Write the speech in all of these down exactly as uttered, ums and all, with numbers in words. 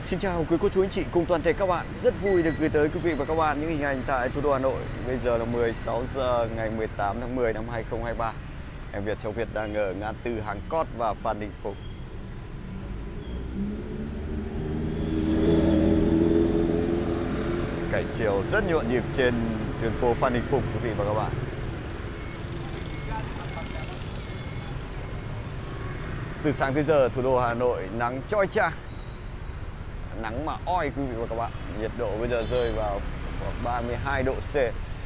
Xin chào quý cô chú anh chị cùng toàn thể các bạn. Rất vui được gửi tới quý vị và các bạn những hình ảnh tại thủ đô Hà Nội. Bây giờ là mười sáu giờ ngày mười tám tháng mười năm hai nghìn không trăm hai mươi ba. Em Việt Châu Việt đang ở ngã tư Hàng Cót và Phan Đình Phùng. Cảnh chiều rất nhộn nhịp trên tuyến phố Phan Đình Phùng quý vị và các bạn. Từ sáng tới giờ thủ đô Hà Nội nắng chói chang, nắng mà oi quý vị và các bạn. Nhiệt độ bây giờ rơi vào khoảng ba mươi hai độ C.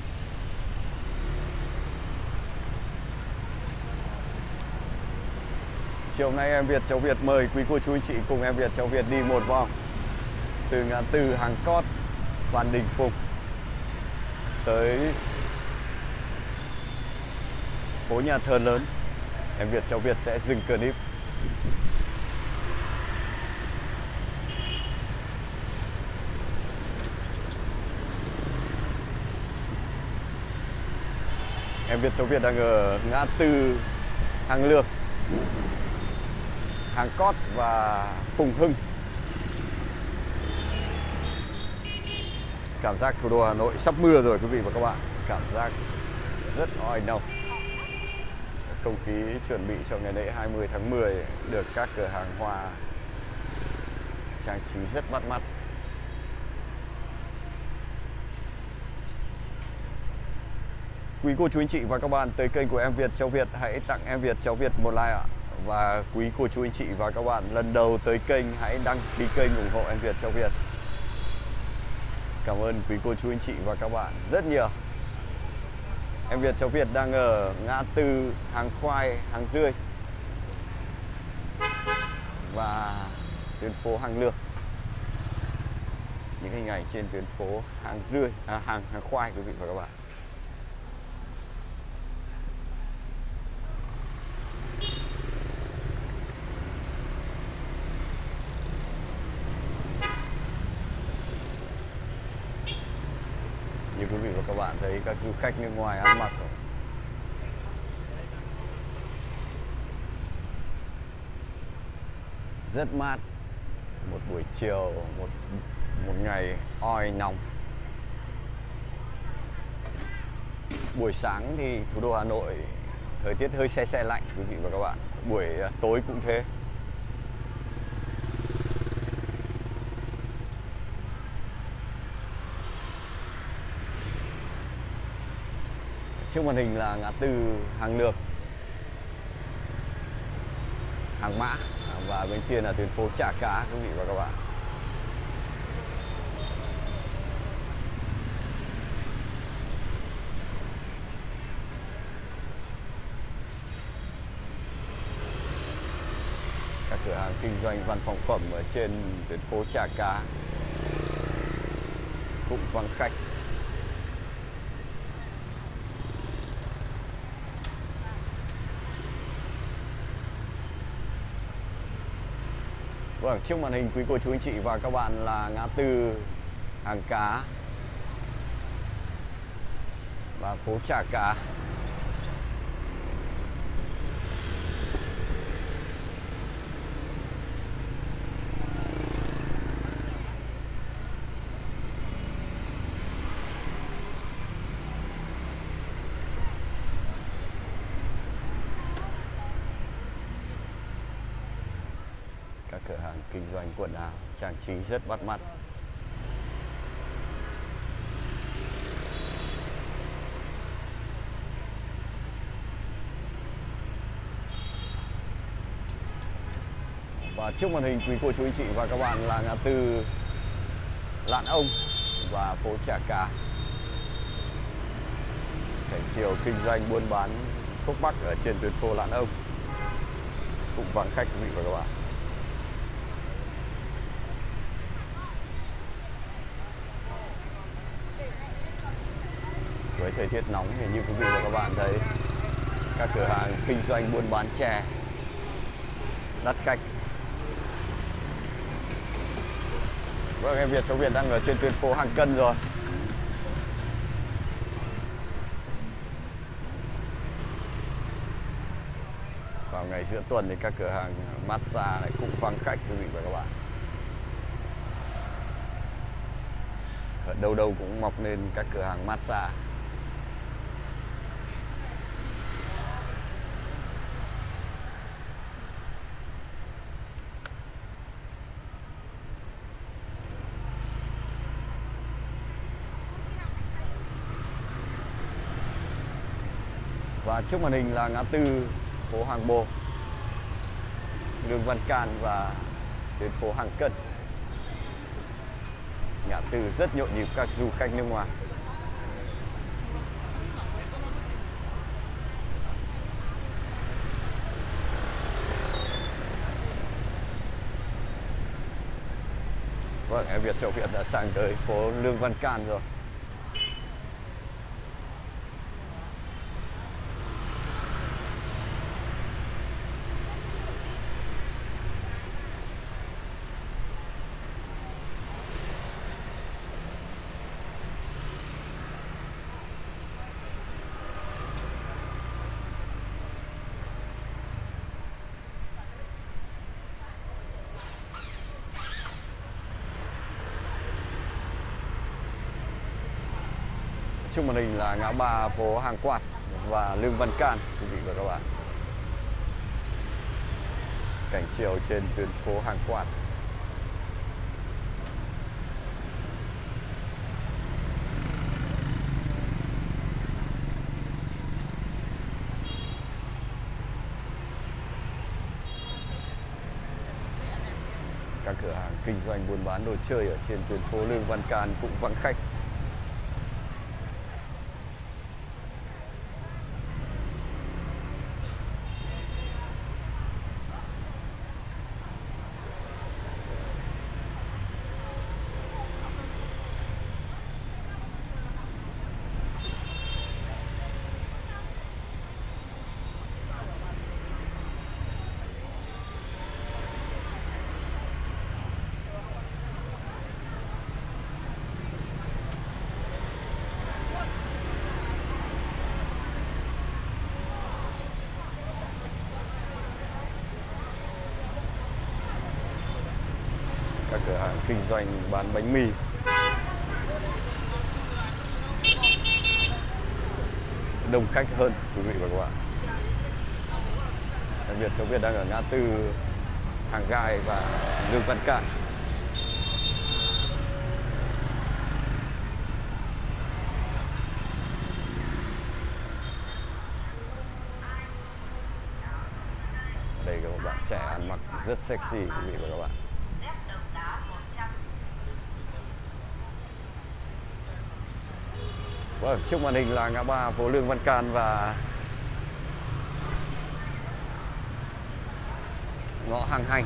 Chiều hôm nay em Việt Châu Việt mời quý cô chú anh chị cùng em Việt Châu Việt đi một vòng từ ngã tư Hàng Cót, Phan Đình Phùng tới phố Nhà Thờ Lớn. Em Việt Châu Việt sẽ dừng clip. Em Việt Châu Việt đang ở ngã tư Hàng Lược, Hàng Cót và Phùng Hưng. Cảm giác thủ đô Hà Nội sắp mưa rồi quý vị và các bạn. Cảm giác rất oi nồng. Không khí chuẩn bị cho ngày lễ hai mươi tháng mười được các cửa hàng hoa trang trí rất bắt mắt. Quý cô chú anh chị và các bạn tới kênh của Em Việt Châu Việt, hãy tặng Em Việt Châu Việt một like ạ. Và quý cô chú anh chị và các bạn lần đầu tới kênh, hãy đăng ký kênh ủng hộ Em Việt Châu Việt. Cảm ơn quý cô chú anh chị và các bạn rất nhiều. Em Việt Châu Việt đang ở ngã tư Hàng Khoai, Hàng Rươi và tuyến phố Hàng Lược. Những hình ảnh trên tuyến phố Hàng Rươi, à, hàng Hàng Khoai quý vị và các bạn. Như quý vị và các bạn thấy các du khách nước ngoài ăn mặc rất mát. Một buổi chiều, một một ngày oi nóng. Buổi sáng thì thủ đô Hà Nội thời tiết hơi se se lạnh quý vị và các bạn. Buổi tối cũng thế. Trước màn hình là ngã tư Hàng Lược, Hàng Mã và bên kia là tuyến phố Chả Cá quý vị và các bạn. Các cửa hàng kinh doanh văn phòng phẩm ở trên tuyến phố Chả Cá cũng vắng khách. Vâng, trước màn hình quý cô chú anh chị và các bạn là ngã tư Hàng Cá và phố Chả Cá. Các cửa hàng kinh doanh quần áo trang trí rất bắt mắt. Và trước màn hình quý cô chú anh chị và các bạn là ngã tư Lạn Ông và phố Chả Cá. Cảnh chiều kinh doanh buôn bán thuốc bắc ở trên tuyến phố Lạn Ông cũng vắng khách quý vị và các bạn. Với thời tiết nóng thì như quý vị và các bạn thấy, các cửa hàng kinh doanh buôn bán chè đắt khách. Vâng, Em Việt Châu Việt đang ở trên tuyến phố Hàng Cân rồi. Vào ngày giữa tuần thì các cửa hàng massage này cũng vắng khách quý vị và các bạn. đâu đâu cũng mọc lên các cửa hàng massage. Và trước màn hình là ngã tư phố Hàng Bồ, Lương Văn Can và tuyến phố Hàng Cân. Ngã tư rất nhộn nhịp các du khách nước ngoài. Vâng, em Việt Châu Việt đã sang tới phố Lương Văn Can rồi. Trước màn hình là ngã ba phố Hàng Quạt và Lương Văn Can, quý vị và các bạn. Cảnh chiều trên tuyến phố Hàng Quạt. Các cửa hàng kinh doanh buôn bán đồ chơi ở trên tuyến phố Lương Văn Can cũng vắng khách. Các cửa hàng kinh doanh bán bánh mì. Đông khách hơn, quý vị và các bạn. Em Việt Châu Việt đang ở ngã tư Hàng Gai và Lương Văn Can. Đây có một bạn trẻ ăn mặc rất sexy, quý vị và các bạn. Vâng, trước màn hình là ngã ba phố Lương Văn Can và ngõ Hàng Hành.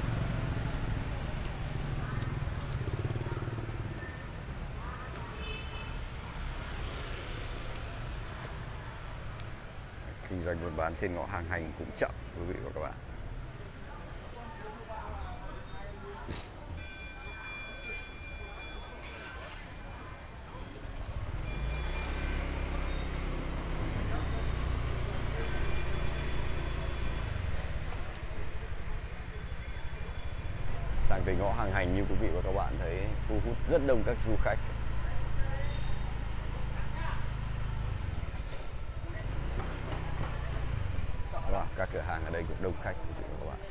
Kinh doanh buôn bán trên ngõ Hàng Hành cũng chậm, quý vị và các bạn. Sang tới ngõ Hàng Hành như quý vị và các bạn thấy thu hút rất đông các du khách. Và các cửa hàng ở đây cũng đông khách, quý vị và các bạn.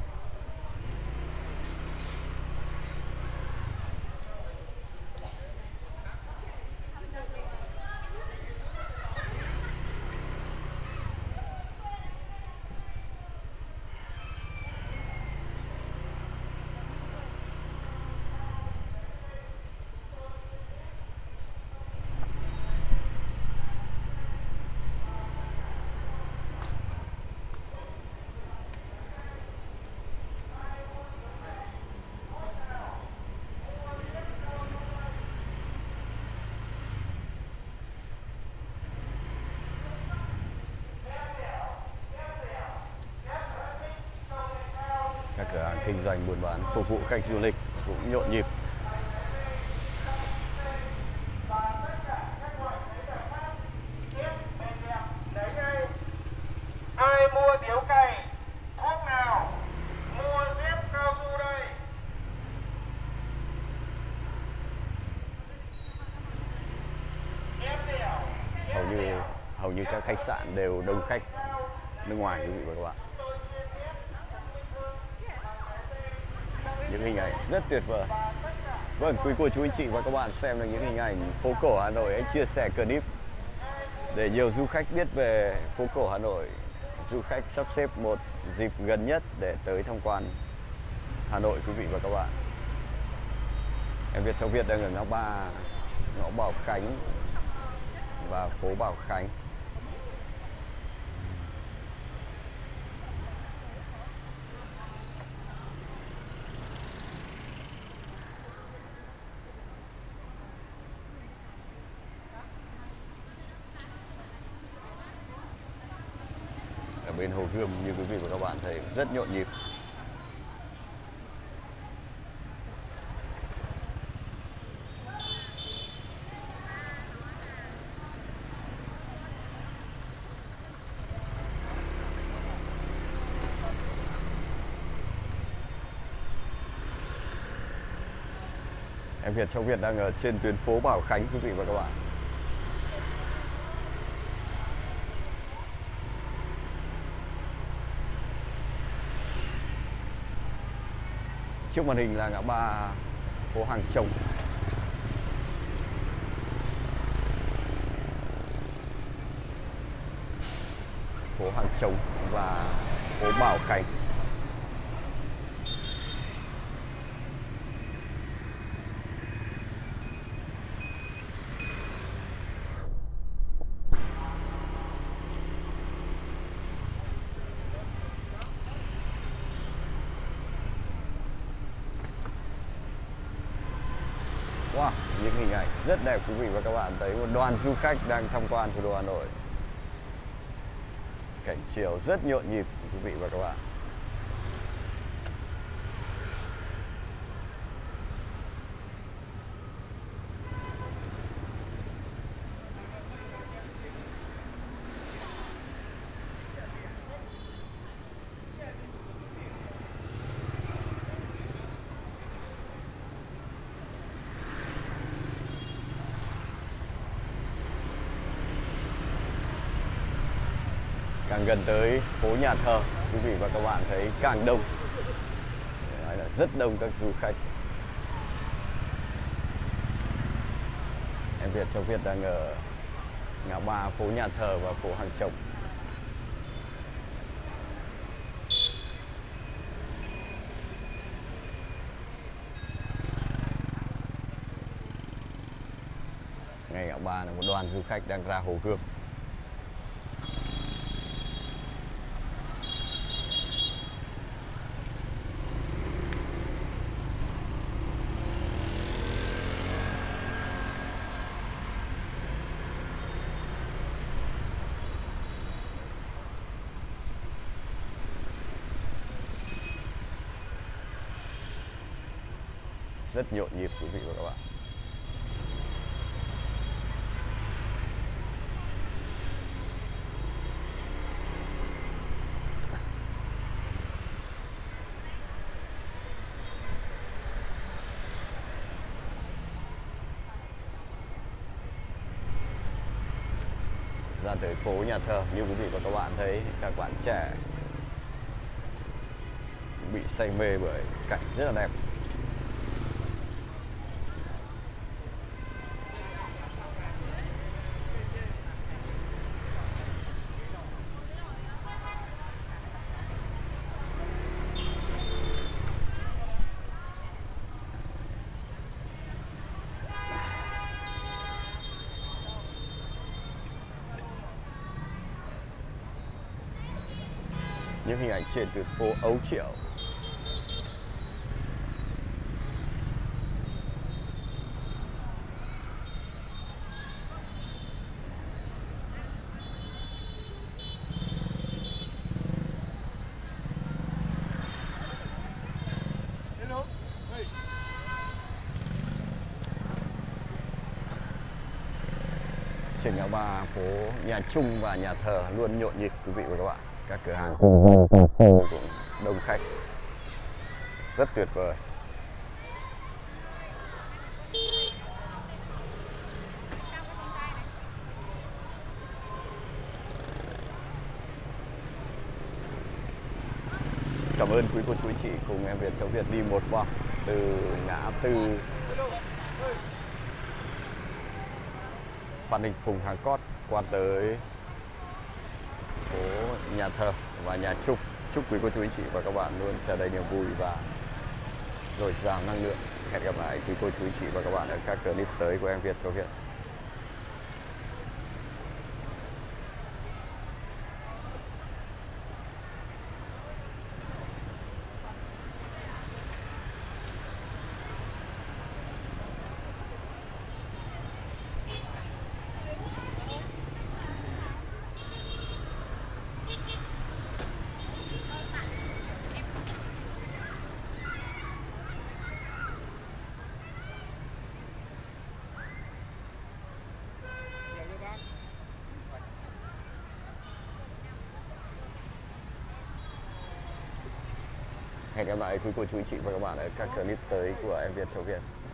Các cửa hàng kinh doanh buôn bán phục vụ khách du lịch cũng nhộn nhịp. Ai mua điếu cày, thuốc nào, mua dép cao su đây. khách sạn đều đông khách nước ngoài quý vị và các bạn. Những hình ảnh rất tuyệt vời. Vâng, quý cô chú anh chị và các bạn xem được những hình ảnh phố cổ Hà Nội, hãy chia sẻ clip để nhiều du khách biết về phố cổ Hà Nội. Du khách sắp xếp một dịp gần nhất để tới tham quan Hà Nội quý vị và các bạn. Em Việt Châu Việt đang ở ngã ba ngõ Bảo Khánh và phố Bảo Khánh. Ở bên Hồ Gươm như quý vị và các bạn thấy rất nhộn nhịp. Em Việt Châu Việt đang ở trên tuyến phố Bảo Khánh quý vị và các bạn. Trước màn hình là ngã ba phố Hàng Trống. Phố Hàng Trống và phố Bảo Khánh. Wow, những hình ảnh rất đẹp quý vị và các bạn thấy một đoàn du khách đang tham quan thủ đô Hà Nội. Cảnh chiều rất nhộn nhịp quý vị và các bạn. Càng gần tới phố Nhà Thờ, quý vị và các bạn thấy càng đông. Nói là rất đông các du khách. Em Việt Châu Việt đang ở ngã ba phố Nhà Thờ và phố Hàng Trống. Ngay ngã ba là một đoàn du khách đang ra Hồ Gươm. Rất nhộn nhịp quý vị và các bạn. Ra tới phố Nhà Thờ, như quý vị và các bạn thấy các bạn trẻ bị say mê bởi cảnh rất là đẹp. Những hình ảnh trên tuyến phố Ấu Triệu. Trên ngã ba phố Nhà Trung và Nhà Thờ luôn nhộn nhịp quý vị và các bạn. Các cửa hàng cà phê cũng đông khách, rất tuyệt vời. cảm ơn quý cô chú anh chị cùng em Việt Châu Việt đi một vòng từ ngã tư Phan Đình Phùng Hàng Cót qua tới phố nhà thờ và nhà Trúc. Chúc quý cô chú anh chị và các bạn luôn tràn đầy niềm vui và dồi dào năng lượng. Hẹn gặp lại quý cô chú anh chị và các bạn ở các clip tới của em Việt Châu Việt. Hẹn gặp lại quý cô chú anh chị và các bạn ở các clip tới của em Việt Châu Việt.